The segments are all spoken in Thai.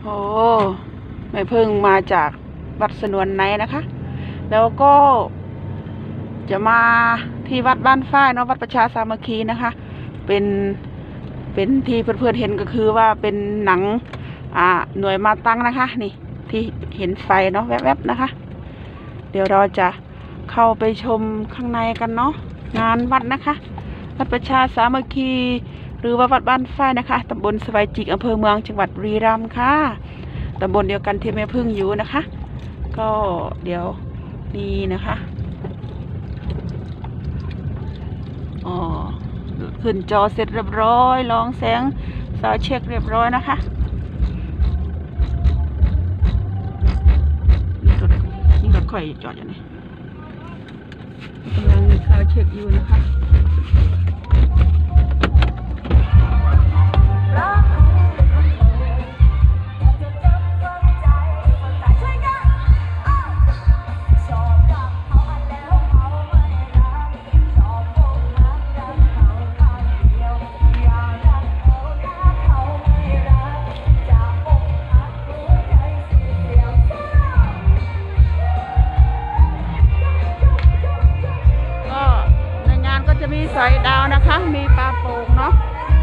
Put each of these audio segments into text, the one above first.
โอ้ไม่เพิ่งมาจากวัดสนวนไหนนะคะ แล้วก็จะมาที่วัดบ้านฝ้ายเนาะวัดประชาสามัคคีนะคะ เป็นที่เพื่อนๆเห็นก็คือว่าเป็นหนังหน่วยมาตั้งนะคะ นี่ที่เห็นไฟเนาะแวบๆนะคะ เดี๋ยวเราจะเข้าไปชมข้างในกันเนาะงานวัดนะคะวัดประชาสามัคคีหรือว่าวัดบ้านฝ้ายนะคะตำบลสบายจิกอำเภอเมืองจังหวัดบุรีรัมย์ค่ะตำบลเดียวกันที่แม่พึ่งอยู่นะคะ ก็เดี๋ยวนี่นะคะอ๋อขึ้นจอเสร็จเรียบร้อยลองแสงสาวเช็คเรียบร้อยนะคะนี่รถค่อยจอดอยู่นี่กำลังสาวเช็คอยู่นะคะมีสอยดาวนะคะมีปลาโป่งเนาะ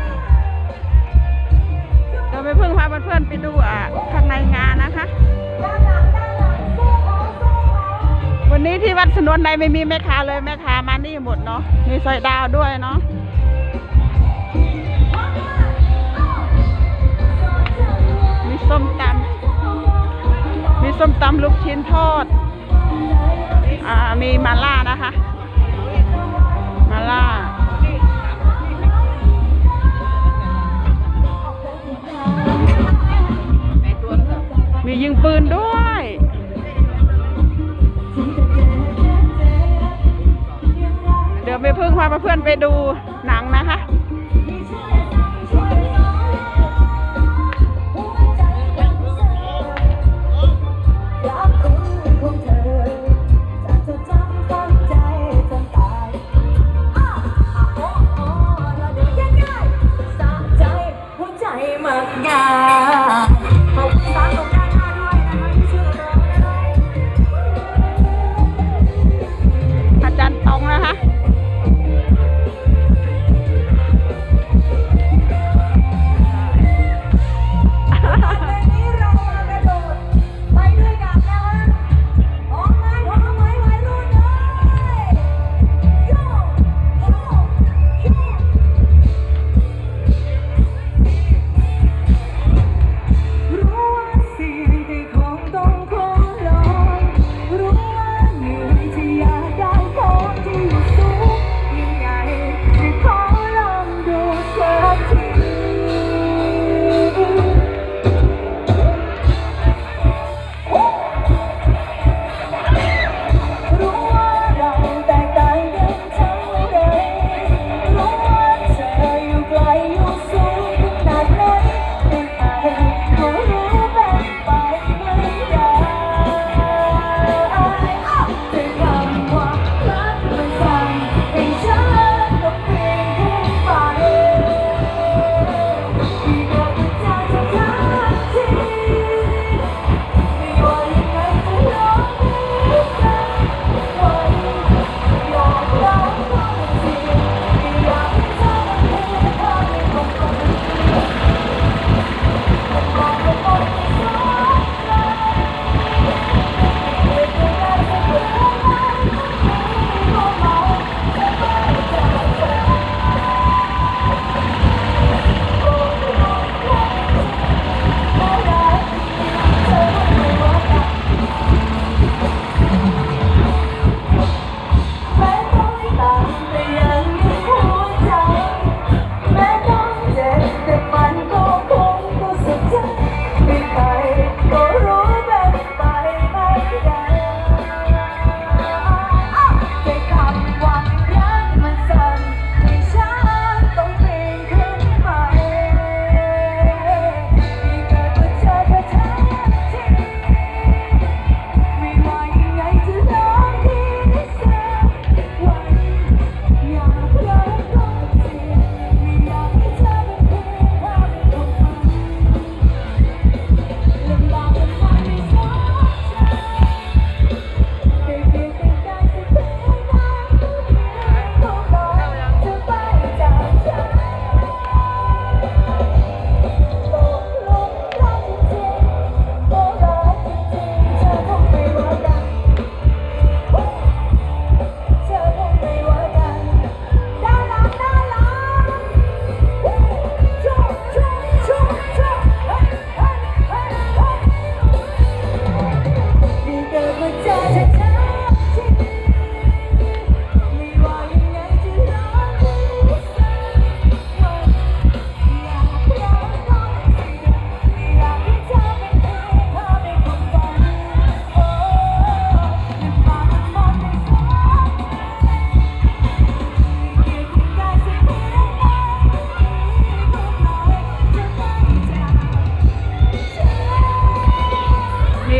เราไปเพิ่งพาเพื่อนๆไปดูข้างในงานนะคะวันนี้ที่วัดสนวนในไม่มีแม่ค้าเลยแม่ค้ามานี่หมดเนาะมีสอยดาวด้วยเนาะมีส้มตำลูกชิ้นทอดมีมาล่านะคะมาล่ามียิงปืนด้วยเดี๋ยวไปพึ่งพาเพื่อนไปดูหนังนะคะอาจารย์ตองนะคะ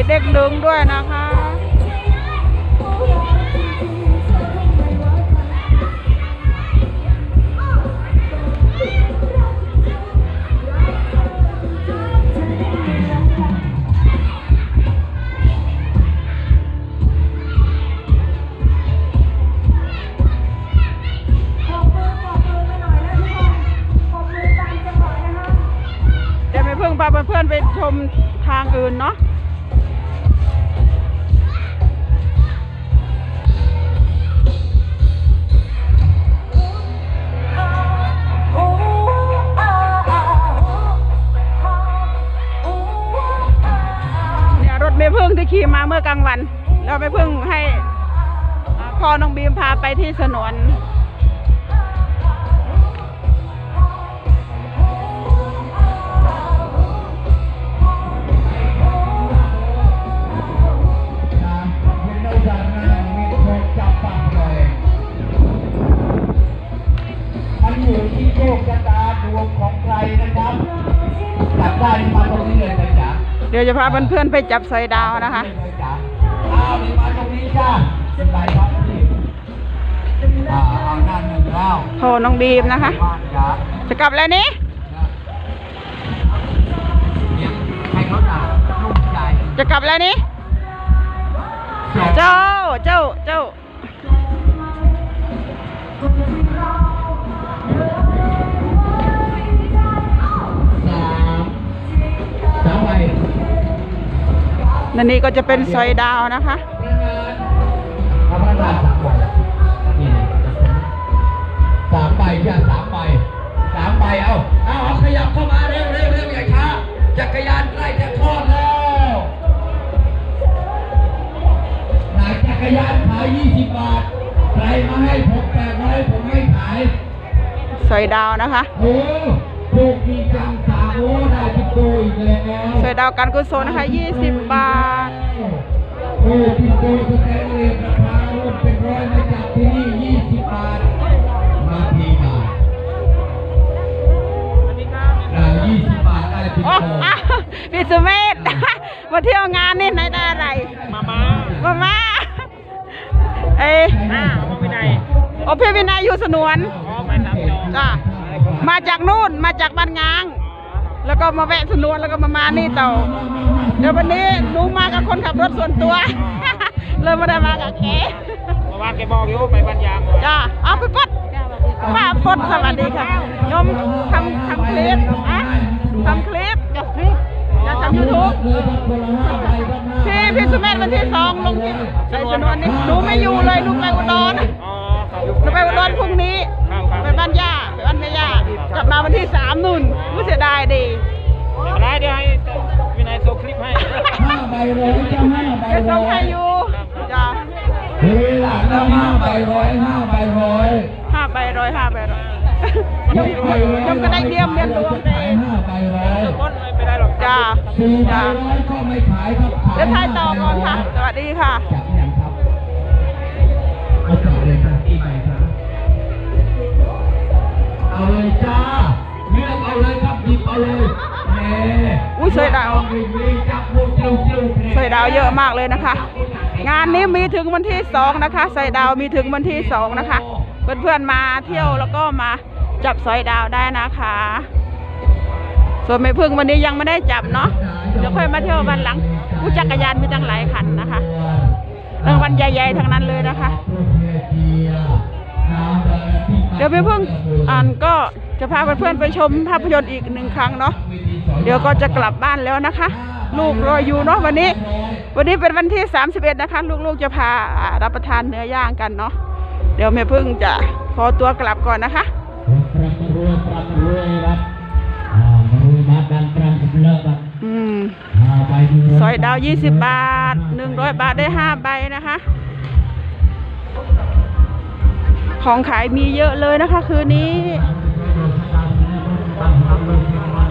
เด็กดึงด้วยนะคะ เดี๋ยวไม่เพิ่งพาเพื่อนๆไปชมทางอื่นเนาะรถแม่พึ่งที่ขี่มาเมื่อกลางวันเราแม่พึ่งให้พ่อน้องบีมพาไปที่สนวนมันอยู่ที่โชคชะตาดวงของใครนะครับจับได้มาตรงนี้เลยนะจ๊ะเดี๋ยวจะพาเพื่อนๆไปจับสอยดาวนะคะอ้าวนี่มาตรงนี้จ้าเป็นไรครับพี่เอาหน้าหนึ่งแล้วโทรน้องบีมนะคะบ้านจ้าจะกลับแล้วนี่เนี่ยให้เขาหนาลูกใจจะกลับแล้วนี่เจ้าสามใบนั่นนี่ก็จะเป็นสอยดาวนะคะทำพนักงานสามใบนี่สามใบจ้าสามใบเอาขยับเข้ามาเร็วอย่าช้าจักรยานใกล้จะทอดแล้วนายจักรยานขาย20 บาทใครมาให้ผม800ผมไม่ขายสอยดาวนะคะโอ้โชคดีจังสาโอ้ได้ติดโตอีกแล้วสอยดาวการกุศลนะคะ20 บาทโอ้ติดโตสแตนเลสราคาร่วมเป็นร้อยมาจากที่นี่20 บาทมาทีมา20 บาทได้ติดโอ้โตอ้าวพี่สุเมธ มาเที่ยวงานนี่ไหนได้อะไร มาเอ้ยวินัยโอ้พี่วินัยอยู่สนวนไปตามจองจ้ามาจากนู่นมาจากบ้านงาง แล้วก็มาแวะสนวนแล้วก็มานี่ต่อเดี๋ยววันนี้หนูมากับคนขับรถส่วนตัว เลยไม่ได้มากับแกเมื่อวานแกบอกอยู่ไปบ้านยางจ้าเอาไปปดป้าปดสวัสดีค่ะโยมทำคลิปอะทำคลิปจะทำยูทูบพี่สุเมธวันที่2ลงที่ใส่สนวนนี่หนูไม่อยู่เลยหนูไปอุดรอ๋อหนูไปอุดรพรุ่งนี้ไปบ้านย่าไปบ้านแม่ย่ากลับมาวันที่3นู่นรู้เสียดายดีอะไรเดี๋ยวให้วินัยส่งคลิปให้ 5 ใบร้อยจ้า5 ใบจะส่ร้งอให้ยอยู่จ้าเฮ้ยหลังแล้ว5 ใบร้อย 5 ใบร้อย 5 ใบร้อยยมก็ได้เดียมเรียนรวมขาย5 ใบร้อยต้นไม่ได้หรอกจ้า 4 ใบร้อยก็ไม่ขายครับขายเดี๋ยวถ่ายต่อก่อนค่ะสวัสดีค่ะจับยังครับเอาจับเลยครับกี่ใบครับเอาเลยจ้าเลือกเอาเลยครับหยิบเอาเลยแหมอุ้ยสวยดาวจับลูกจิ้วสอยดาวเยอะมากเลยนะคะ งานนี้มีถึงวันที่2นะคะสอยดาวมีถึงวันที่2นะคะเพื่อนๆมาเที่ยวแล้วก็มาจับสอยดาวได้นะคะ ส่วนแม่พึ่งวันนี้ยังไม่ได้จับเนาะเดี๋ยวค่อยมาเที่ยววันหลังผู้จักรยานมีตั้งหลายคันนะคะรางวัลใหญ่ๆทั้งนั้นเลยนะคะ เดี๋ยวแม่พึ่งก็จะพาเพื่อนๆไปชมภาพยนตร์อีก1 ครั้งเนาะเดี๋ยวก็จะกลับบ้านแล้วนะคะ ลูกรออยู่เนาะวันนี้เป็นวันที่31นะคะลูกๆจะพารับประทานเนื้อย่างกันเนาะเดี๋ยวแม่พึ่งจะขอตัวกลับก่อนนะคะ ซอยดาว20 บาท100 บาทได้5 ใบนะคะ ของขายมีเยอะเลยนะคะคืนนี้